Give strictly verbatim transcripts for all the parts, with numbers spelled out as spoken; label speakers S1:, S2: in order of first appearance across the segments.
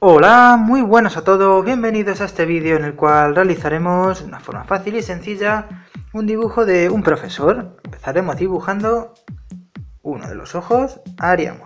S1: Hola, muy buenas a todos, bienvenidos a este vídeo en el cual realizaremos de una forma fácil y sencilla un dibujo de un profesor. Empezaremos dibujando uno de los ojos, haríamos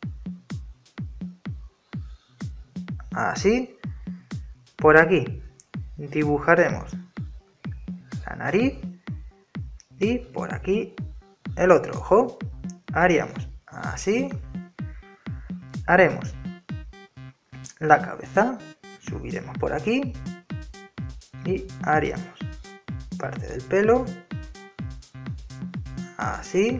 S1: así. Por aquí dibujaremos la nariz y por aquí el otro ojo, haríamos así. Haremos la cabeza, subiremos por aquí y haríamos parte del pelo así.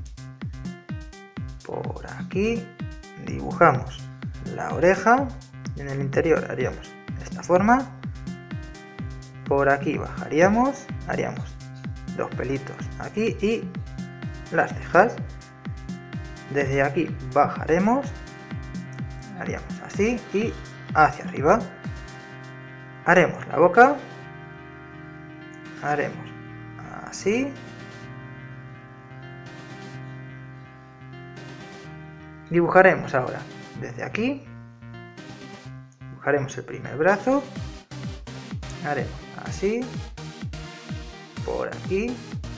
S1: Por aquí dibujamos la oreja y en el interior haríamos de esta forma. Por aquí bajaríamos, haríamos dos pelitos aquí y las cejas. Desde aquí bajaremos, haríamos así y hacia arriba. Haremos la boca, haremos así. Dibujaremos ahora desde aquí, dibujaremos el primer brazo, haremos así, por aquí,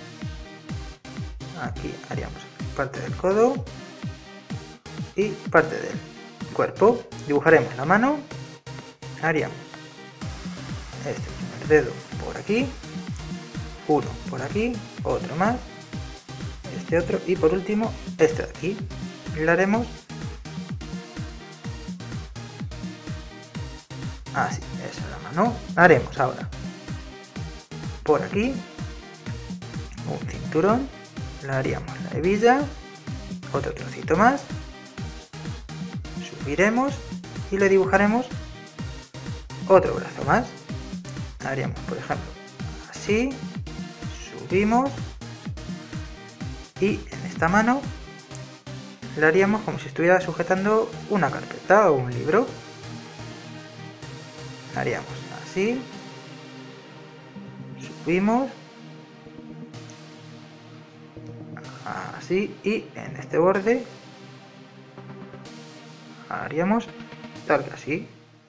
S1: aquí haríamos parte del codo y parte del cuerpo. Dibujaremos la mano, haríamos este primer dedo por aquí, uno por aquí, otro más, este otro y por último este de aquí. Y lo haremos así, esa es la mano. Haremos ahora por aquí un cinturón, le haríamos la hebilla, otro trocito más, subiremos y le dibujaremos otro brazo más. Haríamos por ejemplo así, subimos y en esta mano le haríamos como si estuviera sujetando una carpeta o un libro. Haríamos así, subimos así y en este borde haríamos tal que así.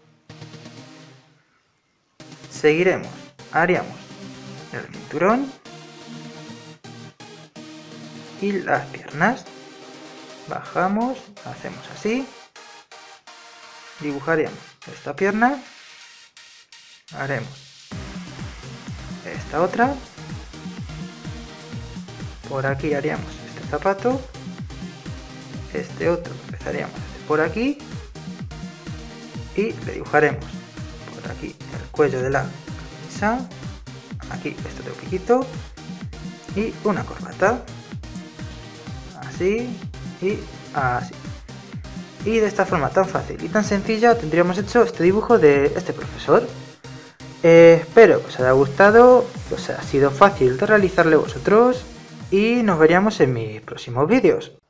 S1: Seguiremos, haríamos el cinturón y las piernas. Bajamos, hacemos así, dibujaríamos esta pierna, haremos esta otra, por aquí haríamos este zapato, este otro empezaríamos por aquí y le dibujaremos por aquí el cuello de la camisa, aquí este otro piquito y una corbata, así y así. Y de esta forma tan fácil y tan sencilla tendríamos hecho este dibujo de este profesor. Eh, espero que os haya gustado, que os haya sido fácil de realizarle vosotros y nos veríamos en mis próximos vídeos.